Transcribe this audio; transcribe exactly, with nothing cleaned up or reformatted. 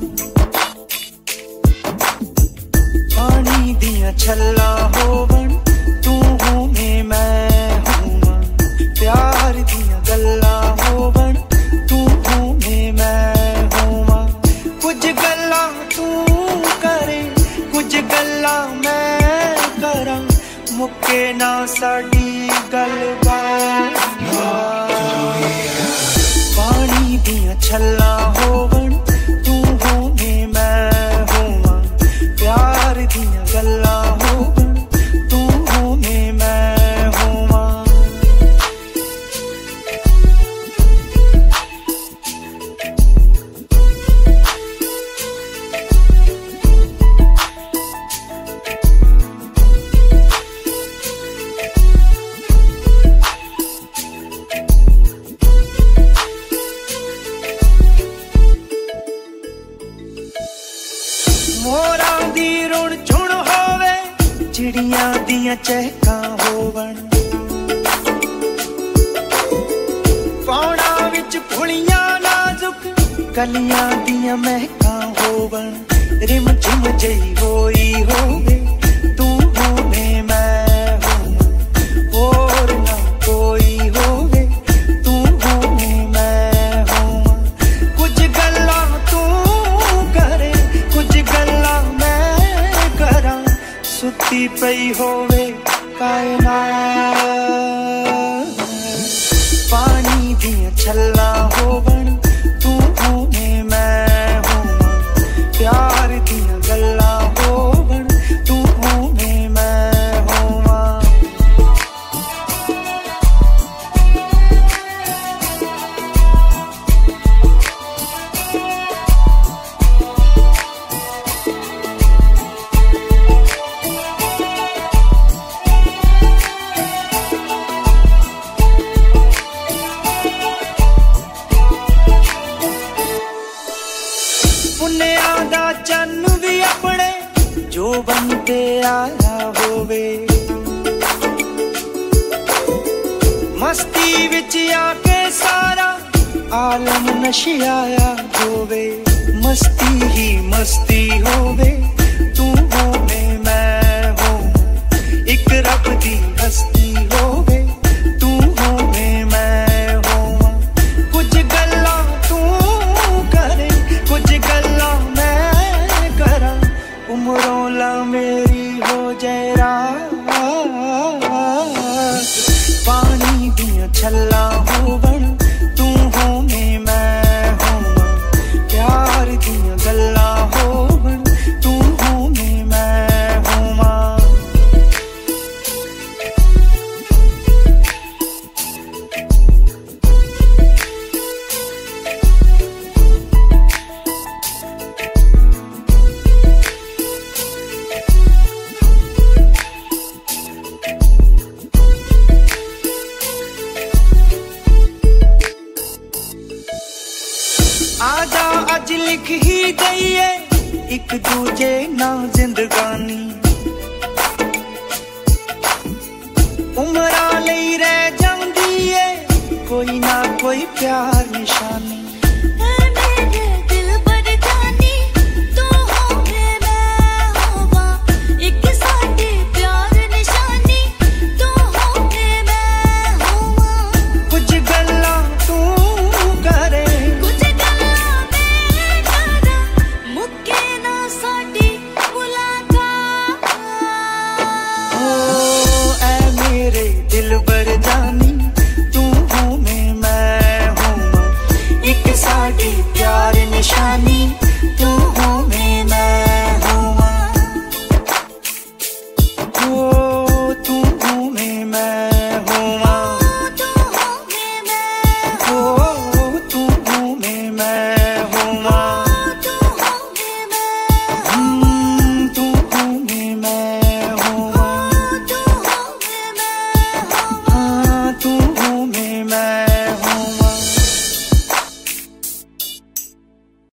पानी दिया छल्ला होवन तू होवे मैं होवां, प्यार दिया गल्ला होवन तू होवे मैं होवां। कुछ गल्ला तू करे कुछ गल्ला मैं करा, मुक्के ना साडी गलबात। पानी दिया छल्ला होवन तू होवे मैं होवां, प्यार दिया गल्ला होवन तू होवे मैं होवां। मोरां दी रुण झुण होवे चिड़ियां दियां चहकां होवन, पौड़ा विच फुलियां नाजुक कलियां दियां महकां होवन। रिम झिम जई होई होवे तू होवे मैं होवां, होर ना कोई होवे तू होवे मैं होवां। कुछ गल्ला तू करे कुछ गल्ला मैं करा, सुती पई होवे कायनात। पानी दिया छल्ला होवन तू होवे मैं होवां, प्यार दिया गल्ला होवन तू होवे मैं होवां। पुन्नेया दा चन्न भी अपने जो बनते आया होवे, मस्ती विच आके सारा आलम नशियाया होवे। मस्ती ही मस्ती होवे तू होवे मैं होवां, इक रब दी हस्ती होवे तू होवे मैं होवां। कुछ गल्ला तू करे कुछ गल्ला मैं करा, उमरों ला मेरी हो जाए रात। पानी दिया छल्ला होवन तू होवे मैं होवां, प्यार दिया गल्ला होवन तू होवे मैं होवां। आजा अज लिख ही दईए एक दूजे ना जिंदगानी, उमरां लई रह जांदी है कोई ना कोई प्यार निशानी।